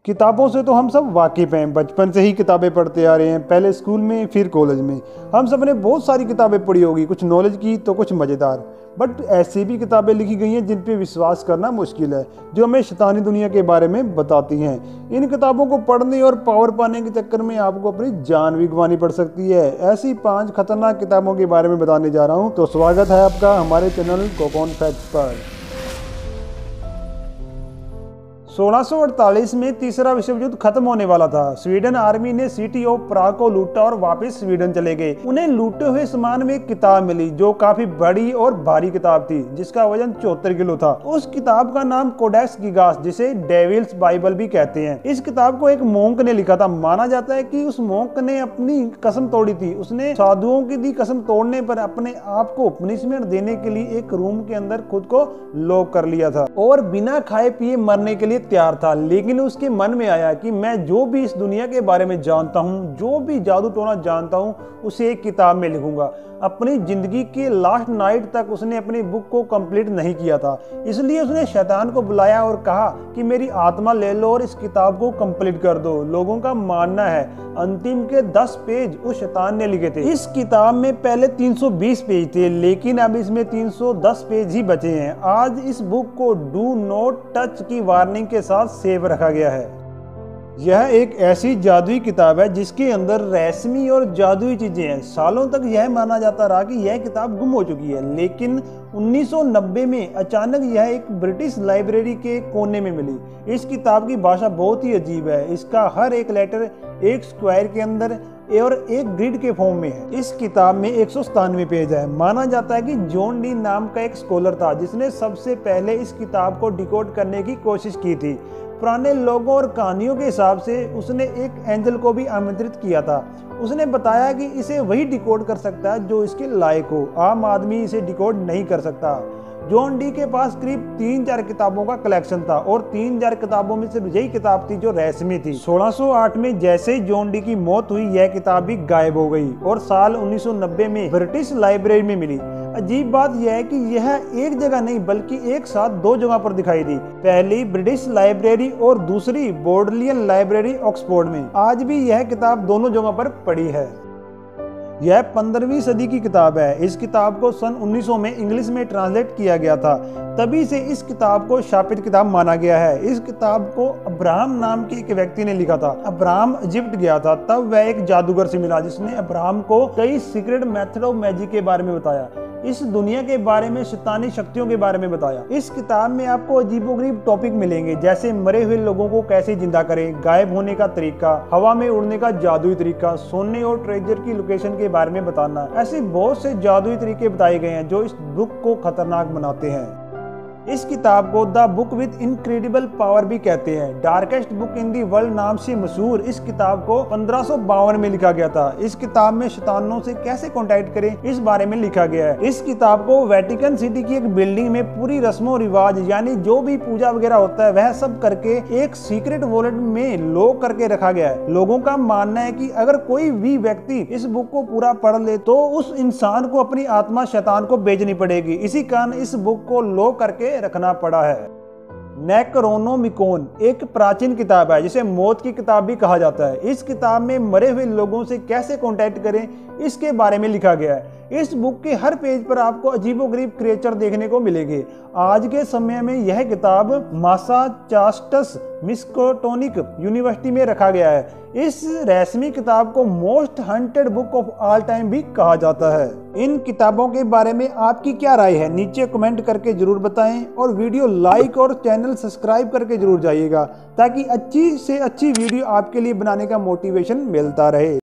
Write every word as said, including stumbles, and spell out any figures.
किताबों से तो हम सब वाकिफ़ हैं, बचपन से ही किताबें पढ़ते आ रहे हैं, पहले स्कूल में फिर कॉलेज में। हम सब ने बहुत सारी किताबें पढ़ी होगी, कुछ नॉलेज की तो कुछ मज़ेदार। बट ऐसी भी किताबें लिखी गई हैं जिन पे विश्वास करना मुश्किल है, जो हमें शैतानी दुनिया के बारे में बताती हैं। इन किताबों को पढ़ने और पावर पाने के चक्कर में आपको अपनी जान भी गंवानी पड़ सकती है। ऐसी पांच खतरनाक किताबों के बारे में बताने जा रहा हूँ, तो स्वागत है आपका हमारे चैनल कोकॉन फैक्ट्स पर। सोलह सौ अड़तालीस में तीसरा विश्व युद्ध खत्म होने वाला था। स्वीडन आर्मी ने सिटी ऑफ प्राग को लूटा और वापस स्वीडन चले गए। उन्हें लूटे हुए सामान में एक किताब मिली जो काफी बड़ी और भारी किताब थी, जिसका वजन चौहत्तर किलो था। उस किताब का नाम कोडेक्स गिगास, जिसे डेविल्स बाइबल भी कहते हैं। इस किताब को एक मोंक ने लिखा था। माना जाता है कि उस मोंक ने अपनी कसम तोड़ी थी। उसने साधुओं की दी कसम तोड़ने पर अपने आप को पनिशमेंट देने के लिए एक रूम के अंदर खुद को लॉक कर लिया था और बिना खाए पिए मरने के लिए तैयार था। लेकिन उसके मन में आया कि मैं जो भी इस दुनिया के बारे में जानता हूँ, जो भी जादू टोना जानता हूँ, उसे एक किताब में लिखूंगा। अपनी जिंदगी के लास्ट नाइट तक उसने अपनी बुक को कंप्लीट नहीं किया था, इसलिए उसने शैतान को बुलाया और कहा कि मेरी आत्मा ले लो और इस किताब को कंप्लीट कर दो। लोगों का मानना है अंतिम के दस पेज उस शैतान ने लिखे थे। इस किताब में पहले तीन सौ बीस पेज थे, लेकिन अब इसमें तीन सौ दस पेज ही बचे हैं। आज इस बुक को डू नॉट टच की वार्निंग के साथ सेव रखा गया है। यह एक ऐसी जादुई किताब है जिसके अंदर रहस्यमय और जादुई चीजें हैं। सालों तक यह माना जाता रहा कि यह किताब गुम हो चुकी है, लेकिन उन्नीस सौ नब्बे में अचानक यह एक ब्रिटिश लाइब्रेरी के कोने में मिली। इस किताब की भाषा बहुत ही अजीब है। इसका हर एक लेटर एक स्क्वायर के अंदर और एक ग्रिड के फॉर्म में है। इस किताब में एक सौ सतानवे पेज है। माना जाता है कि जॉन डी नाम का एक स्कॉलर था जिसने सबसे पहले इस किताब को डिकोड करने की कोशिश की थी। पुराने लोगों और कहानियों के हिसाब से उसने एक एंजल को भी आमंत्रित किया था। उसने बताया कि इसे वही डिकोड कर सकता है जो इसके लायक हो, आम आदमी इसे डिकोड नहीं कर सकता। जॉन डी के पास करीब तीन चार किताबों का कलेक्शन था और तीन चार किताबों में सिर्फ यही किताब थी जो रहस्यमय थी। सोलह सौ आठ में जैसे ही जॉन डी की मौत हुई, यह किताब भी गायब हो गई और साल उन्नीस सौ नब्बे में ब्रिटिश लाइब्रेरी में मिली। अजीब बात यह है कि यह एक जगह नहीं बल्कि एक साथ दो जगह पर दिखाई दी। पहली ब्रिटिश लाइब्रेरी और दूसरी बोर्डलियन लाइब्रेरी ऑक्सफोर्ड में। आज भी यह किताब दोनों जगह पर पड़ी है। यह पंद्रहवीं सदी की किताब है। इस किताब को सन उन्नीस सौ में इंग्लिश में ट्रांसलेट किया गया था, तभी से इस किताब को शापित किताब माना गया है। इस किताब को अब्राहम नाम के एक व्यक्ति ने लिखा था। अब्राहम इजिप्ट गया था, तब वह एक जादूगर से मिला जिसने अब्राहम को कई सीक्रेट मेथड ऑफ मैजिक के बारे में बताया, इस दुनिया के बारे में, शैतानी शक्तियों के बारे में बताया। इस किताब में आपको अजीबोगरीब टॉपिक मिलेंगे, जैसे मरे हुए लोगों को कैसे जिंदा करें, गायब होने का तरीका, हवा में उड़ने का जादुई तरीका, सोने और ट्रेजर की लोकेशन के बारे में बताना। ऐसे बहुत से जादुई तरीके बताए गए हैं जो इस बुक को खतरनाक बनाते हैं। इस किताब को the book with incredible power भी कहते हैं। Darkest book in the world नाम से मशहूर इस किताब को पंद्रह सौ बावन में लिखा गया था। इस किताब में शैतानों से कैसे कांटेक्ट करें इस बारे में लिखा गया है। इस किताब को वेटिकन सिटी की एक बिल्डिंग में पूरी रस्मों रिवाज, यानी जो भी पूजा वगैरह होता है वह सब करके एक सीक्रेट वॉलेट में लॉक करके रखा गया है। लोगों का मानना है कि अगर कोई भी व्यक्ति इस बुक को पूरा पढ़ ले तो उस इंसान को अपनी आत्मा शैतान को बेचनी पड़ेगी। इसी कारण इस बुक को लॉक करके रखना पड़ा है। नेक्रोनोमिकॉन एक प्राचीन किताब है जिसे मौत की किताब भी कहा जाता है। इस किताब में मरे हुए लोगों से कैसे कांटेक्ट करें इसके बारे में लिखा गया है। इस बुक के हर पेज पर आपको अजीबोगरीब क्रिएचर देखने को मिलेंगे। आज के समय में यह किताब मासाचुसेट्स मिस्कोटोनिक यूनिवर्सिटी में रखा गया है। इस रहस्यमय किताब को most haunted book of all time भी कहा जाता है। इन किताबों के बारे में आपकी क्या राय है, नीचे कमेंट करके जरूर बताएं और वीडियो लाइक और चैनल सब्सक्राइब करके जरूर जाइएगा, ताकि अच्छी से अच्छी वीडियो आपके लिए बनाने का मोटिवेशन मिलता रहे।